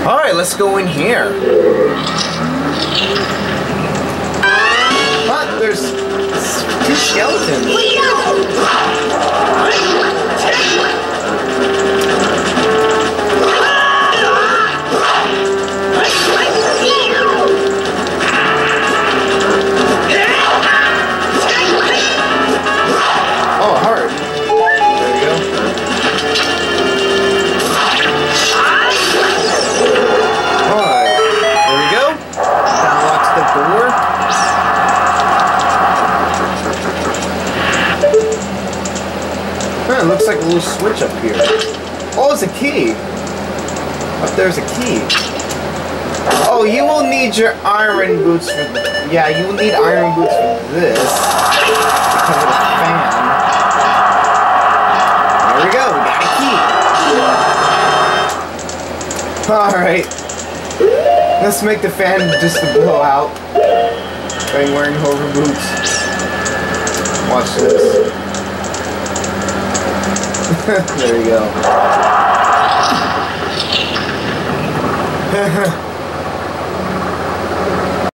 Alright, let's go in here. What? There's two skeletons. Oh, heart. There you go. Alright, there we go. That unlocks the door. Huh, it looks like a little switch up here. Oh, it's a key. Up there's a key. Oh, you will need your iron boots for the... Yeah, you will need iron boots for this. Because of the fan. There we go, we got a key. Alright. Let's make the fan just to blow out. By wearing hover boots. Watch this. There you go.